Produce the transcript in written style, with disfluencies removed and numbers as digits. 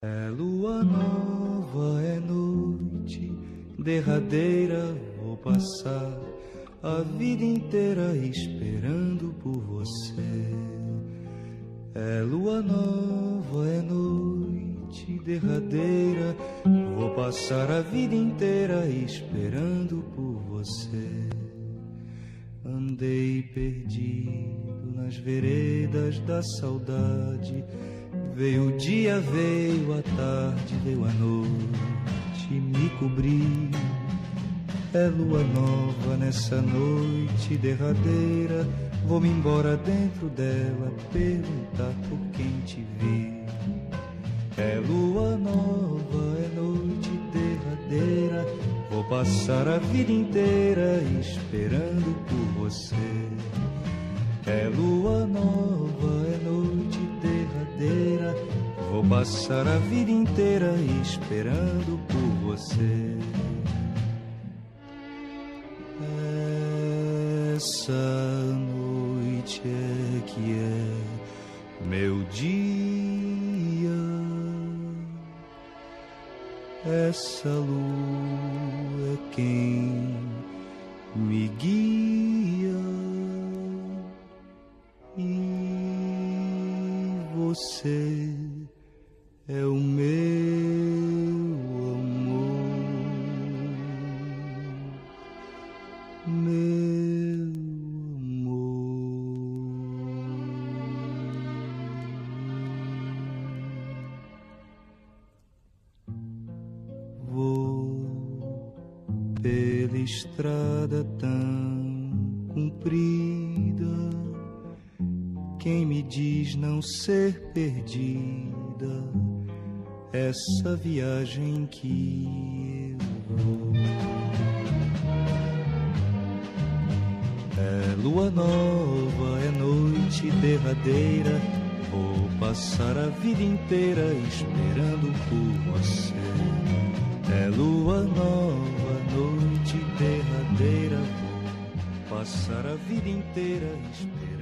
É lua nova, é noite derradeira, vou passar a vida inteira esperando por você. É lua nova, é noite derradeira, vou passar a vida inteira esperando por você. Andei perdido nas veredas da saudade. Veio o dia, veio a tarde, veio a noite me cobrir. É lua nova nessa noite derradeira, vou-me embora dentro dela perguntar por quem te vi. É lua nova, é noite derradeira, vou passar a vida inteira esperando por você. É lua nova, é noite derradeira, vou passar a vida inteira esperando por você. Essa noite é que é meu dia, essa lua é quem me guia, e você é o meu amor, meu amor. Vou pela estrada tão comprida, quem me diz não ser perdida essa viagem que eu vou. É lua nova, é noite derradeira, vou passar a vida inteira esperando por você. É lua nova, noite derradeira, vou passar a vida inteira esperando.